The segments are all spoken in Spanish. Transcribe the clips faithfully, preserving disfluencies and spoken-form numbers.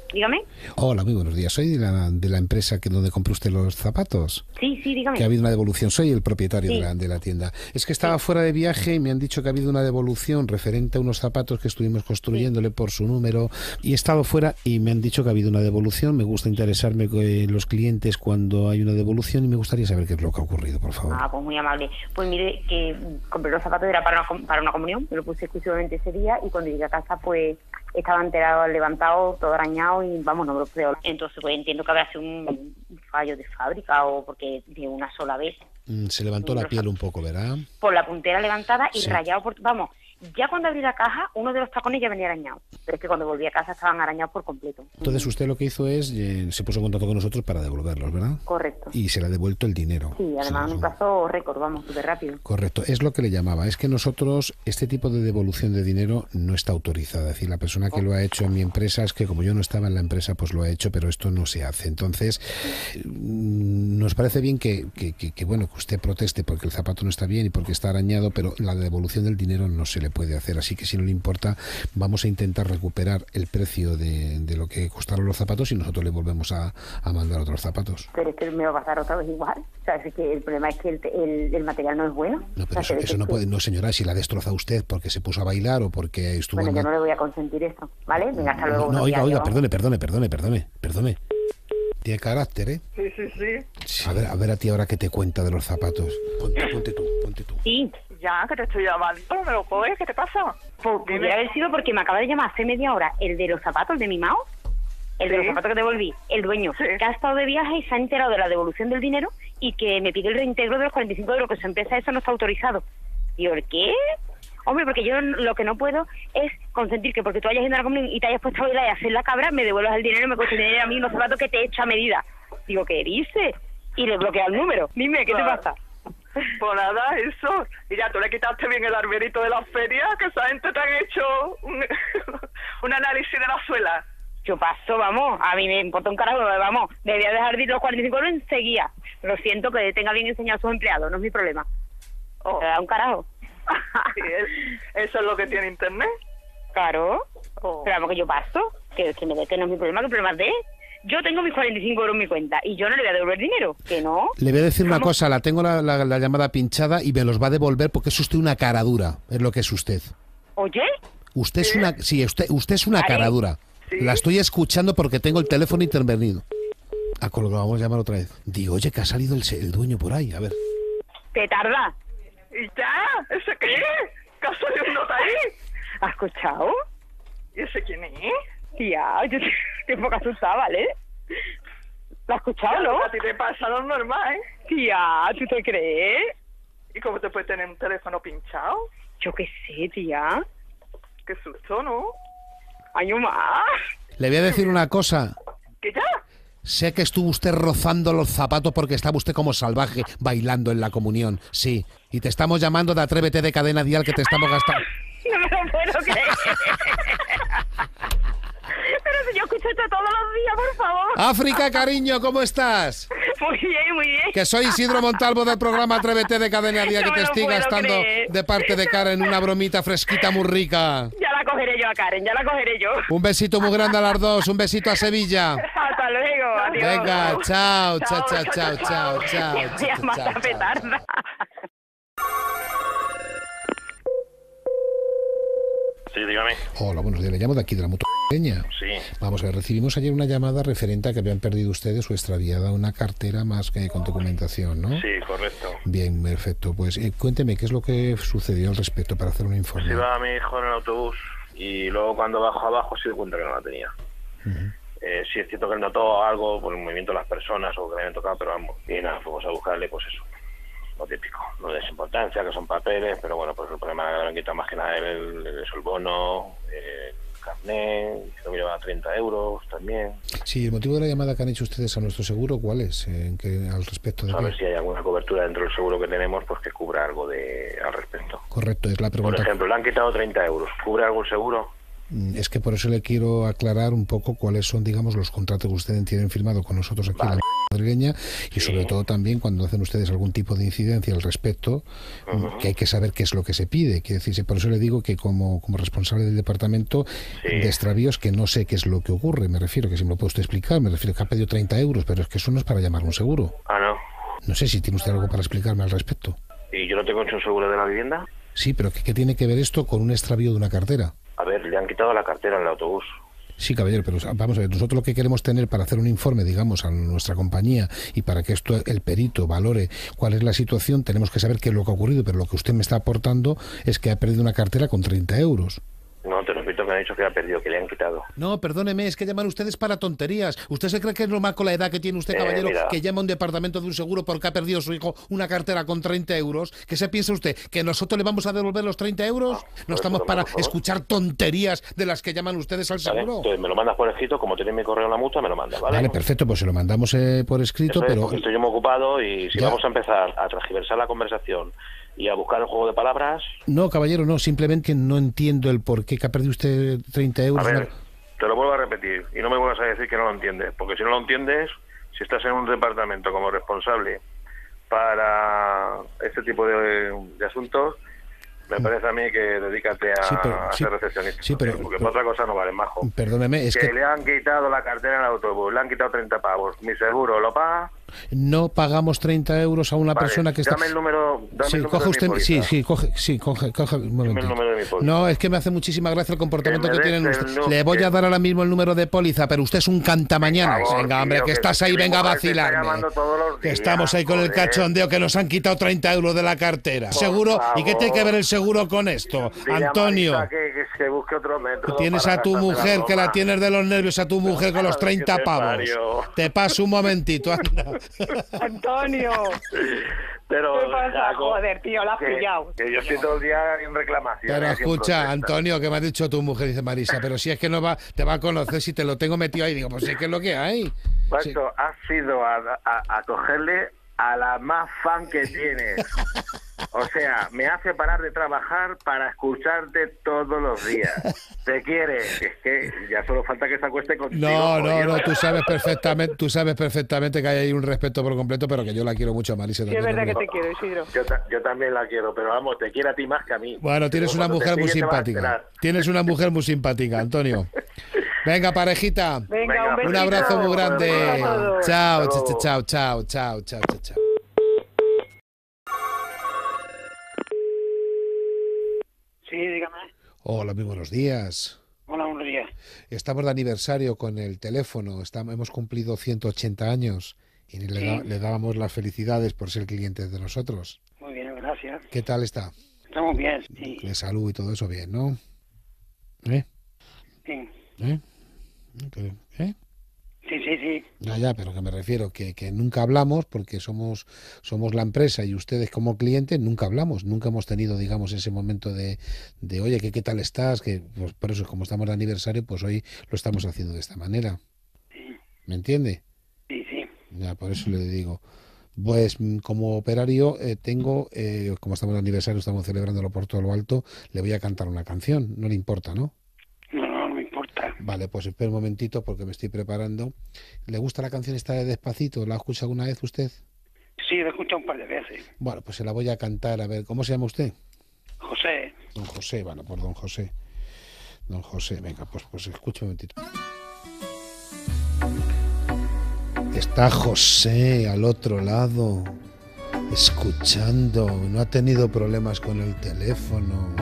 dígame. Hola, muy buenos días. Soy de la, de la empresa que donde compró usted los zapatos. Sí, sí, dígame. Que ha habido una devolución. Soy el propietario Sí. de, la, de la tienda. Es que estaba Sí. fuera de viaje y me han dicho que ha habido una devolución referente a unos zapatos que estuvimos construyéndole Sí. por su número. Y he estado fuera y me han dicho que ha habido una devolución. Me gusta interesarme en los clientes cuando hay una devolución y me gustaría saber qué es lo que ha ocurrido, por favor. Ah, pues muy amable. Pues mire, que compré los zapatos, era para una, para una comunión, me lo puse exclusivamente ese día y cuando llegué a casa, pues estaba enterado, levantado, todo arañado y vamos, no me lo creo. Entonces, pues entiendo que habrá sido un fallo de fábrica o porque de una sola vez. Mm, se levantó la piel un poco, ¿verdad? Por la puntera levantada y Sí. rayado por... Vamos, ya cuando abrí la caja, uno de los tacones ya venía arañado. Pero es que cuando volví a casa estaban arañados por completo. Entonces usted lo que hizo es, eh, se puso en contacto con nosotros para devolverlos, ¿verdad? Correcto. Y se le ha devuelto el dinero. Sí, además Sí, en un plazo récord, vamos, súper rápido. correcto, es lo que le llamaba. Es que nosotros, este tipo de devolución de dinero no está autorizada. Es decir, la persona que lo ha hecho en mi empresa, es que como yo no estaba en la empresa, pues lo ha hecho, pero esto no se hace. Entonces, mm, nos parece bien que, que, que, que, bueno, que usted proteste porque el zapato no está bien y porque está arañado, pero la devolución del dinero no se le puede hacer. Así que si no le importa, vamos a intentar recuperar el precio de, de lo que costaron los zapatos y nosotros le volvemos a, a mandar otros zapatos. Pero es que me va a pasar otra vez igual. O sea, es que el problema es que el, el, el material no es bueno. No, pero o sea, eso, eso no puede, no señora, si la destroza usted porque se puso a bailar o porque estuvo... Bueno, en yo la... no le voy a consentir eso, ¿vale? Venga, hasta luego. No, no, oiga, días, oiga, yo. perdone, perdone, perdone, perdone, perdone. Tiene carácter, ¿eh? Sí, sí, sí. Sí. A ver, a ver a ti ahora qué te cuenta de los zapatos. Ponte, ponte tú, ponte tú. Sí, Ya, que te estoy llamando. ¿No me lo coges? ¿Qué te pasa? pues pudiera haber sido porque me acaba de llamar hace media hora el de los zapatos de mi Mao, el de Sí. los zapatos que devolví, el dueño, Sí. que ha estado de viaje y se ha enterado de la devolución del dinero y que me pide el reintegro de los cuarenta y cinco euros, que su empresa eso no está autorizado. Y yo, ¿el qué? Hombre, porque yo lo que no puedo es consentir que porque tú hayas ido a la comunión y te hayas puesto a bailar y a hacer la cabra, me devuelvas el dinero y me cuesta el dinero a mí unos zapatos que te he hecho a medida. Digo, ¿qué dices? Y le bloquea el número. Dime, ¿qué te Claro. pasa? Pues nada, eso. Y ya, tú le quitaste bien el arberito de la feria, que esa gente te han hecho un, un análisis de la suela. Yo paso, vamos, a mí me importa un carajo, vamos, debía dejar de ir los cuarenta y cinco euros enseguida. Lo siento, que tenga bien enseñado a sus empleados, no es mi problema. Oh. Me da un carajo. Sí, es- eso es lo que tiene internet. Claro, Oh. pero vamos que yo paso, que, que, me, que no es mi problema, que el problema es de él. Yo tengo mis cuarenta y cinco euros en mi cuenta y yo no le voy a devolver dinero, que no. Le voy a decir una ¿Cómo? cosa, la tengo la, la, la llamada pinchada y me los va a devolver porque es usted una cara dura, es lo que es usted. Oye, Usted es una, sí, usted, usted es una Vale. cara dura. Sí. La estoy escuchando porque tengo el teléfono intervenido. A colgado, vamos a llamar otra vez. Digo, oye, que ha salido el, el dueño por ahí, a ver. te tarda. ¿Y ya? ¿Ese qué? ¿Que ha salido un nota ahí? ¿Has escuchado? ¿Y ese quién es? Tía, yo estoy un poco asustada, ¿vale? ¿Lo has escuchado, no? A ti te pasa lo normal, ¿eh? Tía, ¿tú te crees? ¿Y cómo te puede tener un teléfono pinchado? Yo qué sé, tía. Qué susto, ¿no? Año más. Le voy a decir una cosa. ¿Que ya? Sé que estuvo usted rozando los zapatos porque estaba usted como salvaje bailando en la comunión. Sí. Y te estamos llamando de Atrévete de Cadena Dial que te estamos gastando. No me lo puedo creer. Pero si yo escucho esto todos los días, por favor. África, cariño, ¿cómo estás? Muy bien, muy bien. Que soy Isidro Montalvo del programa Atrévete de Cadena Dial que No te me lo estoy puedo gastando creer. de parte de Karen una bromita fresquita muy rica. Ya la cogeré yo a Karen, ya la cogeré yo. Un besito muy grande a las dos, un besito a Sevilla. Hasta luego, adiós. Venga, chao, chao, chao, Chao, chao, chao, chao. Voy a chao, matar chao. petarda. Sí, dígame. Hola, buenos días, le llamo de aquí de la Mutueña. Sí. Vamos a ver, recibimos ayer una llamada referente a que habían perdido ustedes o extraviada una cartera más que con documentación, ¿no? Sí, correcto. Bien, perfecto. Pues eh, cuénteme qué es lo que sucedió al respecto para hacer un Pues informe. iba mi hijo en el autobús y luego cuando bajo abajo se dio cuenta que no la tenía. Ujú. Eh, sí es cierto que él notó algo por el movimiento de las personas o que le habían tocado, pero vamos. Y nada, fuimos a buscarle, pues eso, lo típico. No es importancia, que son papeles, pero bueno, pues el problema era que le habían quitado más que nada el, el, el bono, el carnet, creo que llevaba treinta euros también. Sí, el motivo de la llamada que han hecho ustedes a nuestro seguro, ¿cuál es? Eh, ¿En qué, al respecto de A qué? ver si hay alguna cobertura dentro del seguro que tenemos, pues que cubra algo de al respecto. Correcto, es la Por pregunta. ejemplo, le han quitado treinta euros. ¿Cubre algún seguro? Es que por eso le quiero aclarar un poco cuáles son, digamos, los contratos que ustedes tienen firmado con nosotros aquí vale. en la madrileña y sí. sobre todo también cuando hacen ustedes algún tipo de incidencia al respecto, uh-huh. que hay que saber qué es lo que se pide. Quiere decirse, por eso le digo que como, como responsable del departamento sí. de extravíos, que no sé qué es lo que ocurre, me refiero, que si me lo puede usted explicar, me refiero que ha pedido treinta euros, pero es que eso no es para llamar un seguro. Ah, no. No sé si tiene usted algo para explicarme al respecto. ¿Y yo no tengo hecho un seguro de la vivienda? Sí, pero ¿qué, qué tiene que ver esto con un extravío de una cartera? A ver, le han quitado la cartera en el autobús. Sí, caballero, pero vamos a ver, nosotros lo que queremos tener para hacer un informe, digamos, a nuestra compañía y para que esto el perito valore cuál es la situación, tenemos que saber qué es lo que ha ocurrido, pero lo que usted me está aportando es que ha perdido una cartera con treinta euros. No, te repito que me han dicho que ha perdido, que le han quitado. No, perdóneme, es que llaman ustedes para tonterías. ¿Usted se cree que es normal con la edad que tiene usted, caballero, eh, que llama a un departamento de un seguro porque ha perdido su hijo una cartera con treinta euros? ¿Qué se piensa usted? ¿Que nosotros le vamos a devolver los treinta euros? No, no estamos para escuchar tonterías de las que llaman ustedes al seguro. Vale, entonces me lo mandas por escrito, como tiene mi correo en la mutua, me lo mandas, ¿vale? Vale, perfecto, pues se lo mandamos eh, por escrito, Eso es, pero... estoy yo muy ocupado y si ya. vamos a empezar a transgiversar la conversación y a buscar el juego de palabras... No, caballero, no, simplemente no entiendo el por qué que ha perdido usted treinta euros. A ver, te lo vuelvo a repetir y no me vuelvas a decir que no lo entiendes, porque si no lo entiendes, si estás en un departamento como responsable para este tipo de, de asuntos, me parece a mí que dedícate a, sí, pero, a ser sí, recepcionista. Sí, pero, porque pero, por otra cosa no vale, majo. Perdóneme, es que, que... le han quitado la cartera en el autobús, le han quitado treinta pavos. ¿Mi seguro lo paga? No pagamos treinta euros a una vale, persona que está... Dame el número, dame sí, el número coge de usted, mi póliza. Sí, sí, coge, sí, coge, coge un momentito. Dame el número de mi póliza. No, es que me hace muchísima gracia el comportamiento que, que tienen ustedes. No, Le voy que... a dar ahora mismo el número de póliza, pero usted es un cantamañanas. Favor, venga, hombre, tío, que, que estás ahí, venga a vacilarme. Que días, estamos ahí con joder. el cachondeo, que nos han quitado treinta euros de la cartera. Por ¿Seguro? Favor. ¿Y qué tiene que ver el seguro con esto? Dile Antonio. Que, que se busque otro método. Tienes a tu mujer, que la tienes de los nervios, a tu mujer con los treinta pavos. Te paso un momentito, anda. Antonio. Pero, ¿qué pasa? Jaco, Joder, tío, la has que, pillado. Que yo estoy todo el día en reclamación. Pero escucha, Antonio, que me ha dicho tu mujer, dice Marisa, pero si es que no va, te va a conocer si te lo tengo metido ahí. Digo, pues sí, que es lo que hay. Pacho, sí. has ido a, a, a cogerle a la más fan que tienes. O sea, me hace parar de trabajar para escucharte todos los días. Te quiere. Es que ya solo falta que se acueste contigo. No, no, no, tú sabes perfectamente, tú sabes perfectamente que hay ahí un respeto por completo, pero que yo la quiero mucho a Marisa. Sí, es verdad que te quiero, Isidro. Yo, yo también la quiero, pero vamos, te quiere a ti más que a mí. Bueno, tienes una mujer muy simpática. Tienes una mujer muy simpática, Antonio. Venga, parejita. Venga, un, un abrazo muy grande. Chao, chao, chao, chao, chao, chao, chao. Sí, dígame. Hola, muy buenos días. Hola, buenos días. Estamos de aniversario con el teléfono. Estamos, hemos cumplido ciento ochenta años y le, sí. da, le dábamos las felicidades por ser cliente de nosotros. Muy bien, gracias. ¿Qué tal está? Estamos bien, sí. De salud y todo eso bien, ¿no? ¿Eh? Sí. ¿Eh? ¿Eh? Sí, sí, sí. Ya, ya, pero que me refiero que, que nunca hablamos porque somos somos la empresa y ustedes como clientes nunca hablamos, nunca hemos tenido, digamos, ese momento de, de oye, ¿qué, qué tal estás? Que pues, por eso, como estamos de aniversario, pues hoy lo estamos haciendo de esta manera. Sí. ¿Me entiende? Sí, sí. Ya, por eso le digo. Pues como operario eh, tengo, eh, como estamos de aniversario, estamos celebrándolo por todo lo alto, le voy a cantar una canción, no le importa, ¿no? No, no, no me importa. Vale, pues espera un momentito porque me estoy preparando. ¿Le gusta la canción esta de Despacito? ¿La ha escuchado alguna vez usted? Sí, la he escuchado un par de veces. Bueno, pues se la voy a cantar. A ver, ¿cómo se llama usted? José. Don José, bueno, pues don José. Don José, venga, pues, pues escucha un momentito. Está José al otro lado, escuchando. No ha tenido problemas con el teléfono.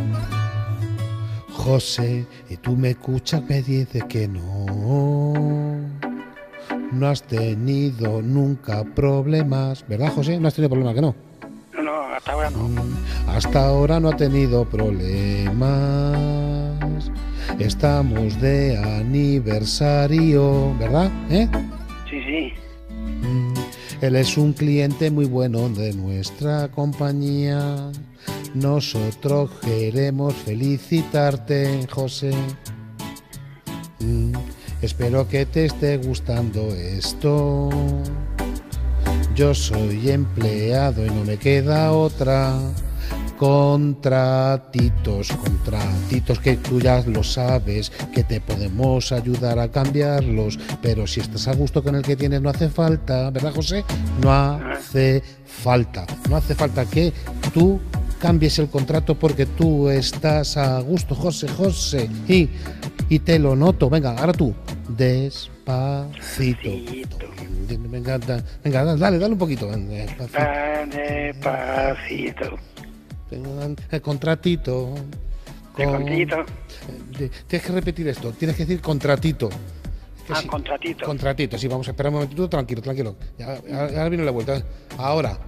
José, y tú me escuchas, me dices que no. No has tenido nunca problemas. ¿Verdad, José? ¿No has tenido problemas, que no? No, no, hasta ahora no. Hasta ahora no ha tenido problemas. Estamos de aniversario, ¿verdad? ¿Eh? Sí, sí. Él es un cliente muy bueno de nuestra compañía. Nosotros queremos felicitarte, José. Mm, espero que te esté gustando esto. Yo soy empleado y no me queda otra. Contra ti contratitos, contratitos que tú ya lo sabes, que te podemos ayudar a cambiarlos, pero si estás a gusto con el que tienes no hace falta, ¿verdad, José? No hace falta, no hace falta que tú cambies el contrato porque tú estás a gusto, José, José, y, y te lo noto. Venga, ahora tú, despacito. Venga, da, venga, dale, dale un poquito. Despacito. Despacito. El contratito. Con... ¿El contratito? Tienes que repetir esto, tienes que decir contratito. Que ah, sí. contratito. Contratito, sí, vamos a esperar un momentito, tranquilo, tranquilo. Ya, ahora viene la vuelta. Ahora.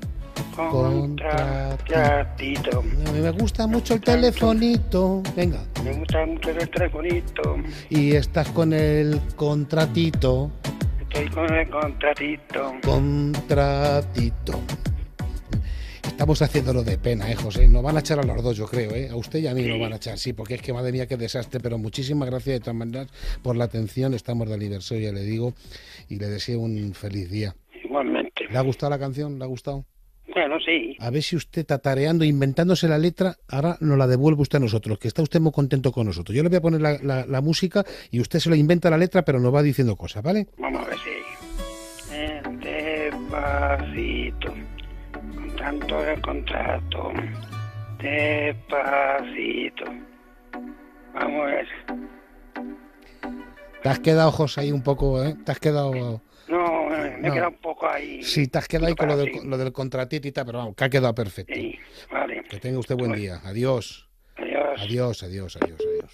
Contratito. A mí me gusta mucho el telefonito. Venga. Me gusta mucho el telefonito. Y estás con el contratito. Estoy con el contratito. Contratito. Estamos haciéndolo de pena, ¿eh, José? Nos van a echar a los dos, yo creo, ¿eh? A usted y a mí sí. Nos van a echar, sí, porque es que, madre mía, qué desastre. Pero muchísimas gracias de todas maneras por la atención. Estamos de aniversario, ya le digo, y le deseo un feliz día. Igualmente. ¿Le ha gustado la canción? ¿Le ha gustado? Bueno, sí. A ver si usted tatareando, inventándose la letra, ahora nos la devuelve usted a nosotros, que está usted muy contento con nosotros. Yo le voy a poner la, la, la música y usted se lo inventa la letra, pero nos va diciendo cosas, ¿vale? Vamos a ver si... Despacito, con tanto el contrato, despacito. Vamos a ver. Te has quedado, José, ahí un poco, ¿eh? Te has quedado... No, me no. he quedado un poco ahí. Sí, te has quedado ahí con lo del, lo del contratito, pero vamos, que ha quedado perfecto. Sí, vale. Que tenga usted buen día. Adiós. Adiós. Adiós, adiós, adiós, adiós.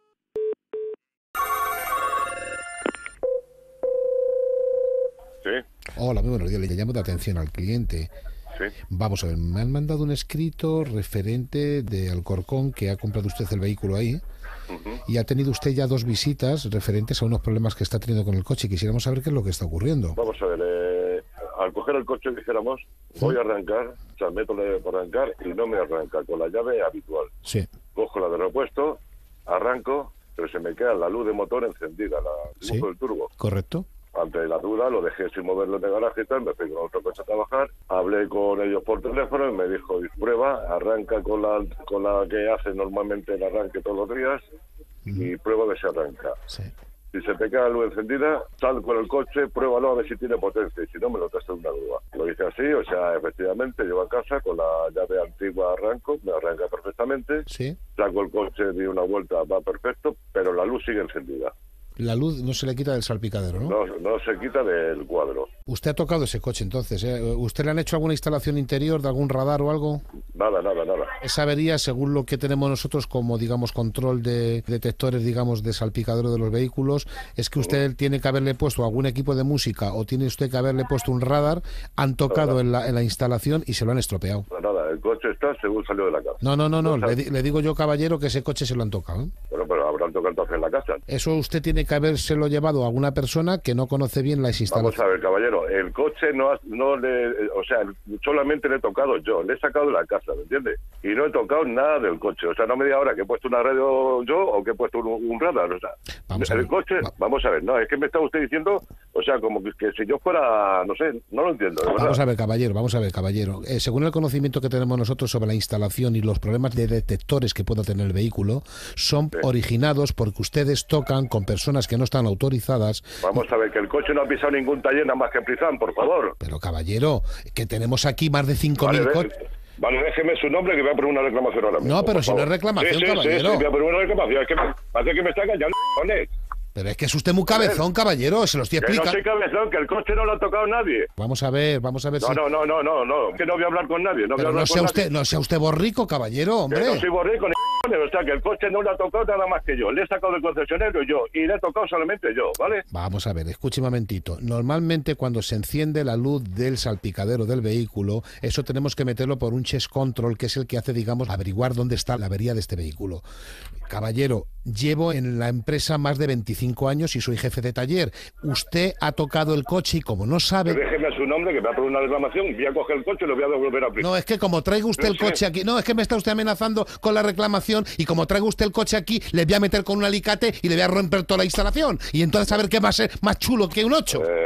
Sí. Hola, muy buenos días. Le llamo de atención al cliente. Sí. Vamos a ver, me han mandado un escrito referente de Alcorcón, que ha comprado usted el vehículo ahí. Uh-huh. Y ha tenido usted ya dos visitas referentes a unos problemas que está teniendo con el coche. Quisiéramos saber qué es lo que está ocurriendo. Vamos a ver, eh, al coger el coche, dijéramos, ¿sí? Voy a arrancar, o sea, meto por arrancar y no me arranca con la llave habitual. Sí. Cojo la de repuesto, arranco, pero se me queda la luz de motor encendida, la luz ¿sí? del turbo. Correcto. Ante la duda, lo dejé sin moverlo en el garaje y tal, me fui con otro coche a trabajar, hablé con ellos por teléfono y me dijo, prueba, arranca con la con la que hace normalmente el arranque todos los días uh-huh. y prueba a ver si arranca. Sí. Si se te queda la luz encendida, sal con el coche, pruébalo a ver si tiene potencia y si no me lo traes en una grúa. Lo hice así, o sea, efectivamente, llego a casa con la llave antigua, arranco, me arranca perfectamente, sí. Saco el coche, di una vuelta, va perfecto, pero la luz sigue encendida. La luz no se le quita del salpicadero, ¿no? No, no se quita del cuadro. ¿Usted ha tocado ese coche entonces? ¿eh? ¿Usted le han hecho alguna instalación interior de algún radar o algo? Nada, nada, nada. Esa avería, según lo que tenemos nosotros como, digamos, control de detectores, digamos, de salpicadero de los vehículos, es que usted uh-huh. tiene que haberle puesto algún equipo de música o tiene usted que haberle puesto un radar, han tocado en la, en la instalación y se lo han estropeado. Nada, nada, el coche está según salió de la casa. No, no, no, no, le, le digo yo, caballero, que ese coche se lo han tocado. ¿eh? Bueno, pero habrán tocado entonces en la casa. Eso usted tiene que habérselo llevado a alguna persona que no conoce bien las instalaciones. Vamos a ver, caballero, el coche no, no le, o sea, solamente le he tocado yo, le he sacado de la casa, ¿me entiende? Y no he tocado nada del coche, o sea, no me diga ahora que he puesto una radio yo o que he puesto un, un radar, o sea, vamos el a ver. coche, Va. vamos a ver, no, es que me está usted diciendo, o sea, como que, que si yo fuera, no sé, no lo entiendo. De vamos a ver, caballero, vamos a ver, caballero, eh, según el conocimiento que tenemos nosotros sobre la instalación y los problemas de detectores que pueda tener el vehículo, son sí. originados porque ustedes tocan con personas que no están autorizadas. Vamos a ver, que el coche no ha pisado ningún taller nada más que Prizán, por favor. Pero, caballero, que tenemos aquí más de cinco mil vale, coches. Vale, déjeme su nombre que voy a poner una reclamación ahora mismo. No, pero si no es reclamación, sí, sí, caballero. Sí, sí, voy a poner una reclamación. Es que me, parece que me está engañando, ¿vale? Pero es que es usted muy cabezón, caballero, se lo estoy explicando. Que no soy cabezón, que el coche no lo ha tocado nadie. Vamos a ver, vamos a ver no, si... No, no, no, no, no, que no voy a hablar con nadie. No, pero voy a no sea con usted, nadie. no sea usted borrico, caballero, hombre. Que no soy borrico, ni o sea, que el coche no lo ha tocado nada más que yo. Le he sacado del concesionario yo y le he tocado solamente yo, ¿vale? Vamos a ver, escuche un momentito. Normalmente cuando se enciende la luz del salpicadero del vehículo, eso tenemos que meterlo por un chest control, que es el que hace, digamos, averiguar dónde está la avería de este vehículo. Caballero, llevo en la empresa más de veinticinco años y soy jefe de taller. Usted ha tocado el coche y como no sabe... Pero déjeme su nombre, que me va a poner una reclamación, voy a coger el coche y lo voy a devolver a aplicar. No, es que como traiga usted no el coche sé. aquí... No, es que me está usted amenazando con la reclamación y como traiga usted el coche aquí, le voy a meter con un alicate y le voy a romper toda la instalación. Y entonces a ver qué va a ser más chulo que un ocho. Eh...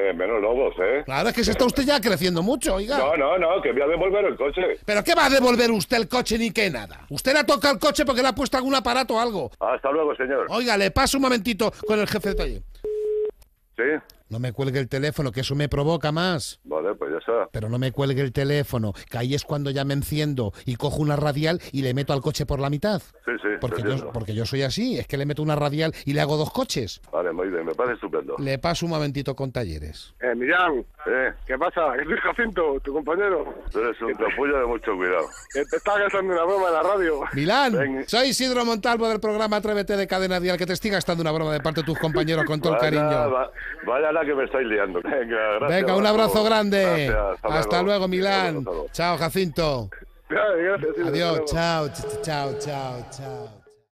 Eh, menos lobos, ¿eh? Claro, es que se está usted ya creciendo mucho, oiga. No, no, no, que voy a devolver el coche. ¿Pero qué va a devolver usted el coche ni qué nada? Usted le ha tocado el coche porque le ha puesto algún aparato o algo. Hasta luego, señor. Oiga, le paso un momentito con el jefe de taller. ¿Sí? No me cuelgue el teléfono, que eso me provoca más. Vale, pues ya está. Pero no me cuelgue el teléfono, que ahí es cuando ya me enciendo y cojo una radial y le meto al coche por la mitad. Sí, sí, Porque te yo, entiendo. porque yo soy así, es que le meto una radial y le hago dos coches. Vale, muy bien, me parece estupendo. Le paso un momentito con talleres. Eh, Millán, ¿Eh? ¿qué pasa? Es Luis Jacinto, tu compañero. Tú eres un capullo de mucho cuidado. Que te está gastando una broma en la radio. Milán, Venga. soy Isidro Montalvo del programa Atrévete de Cadena Dial, que te estoy gastando una broma de parte de tus compañeros con todo el Vaya, cariño. va- vaya la que me estáis liando. Venga, gracias. Venga, un abrazo grande. Gracias, Hasta luego, Milán. Hasta luego. Chao, Jacinto. Gracias. Adiós. Chao, ch- chao, chao, chao.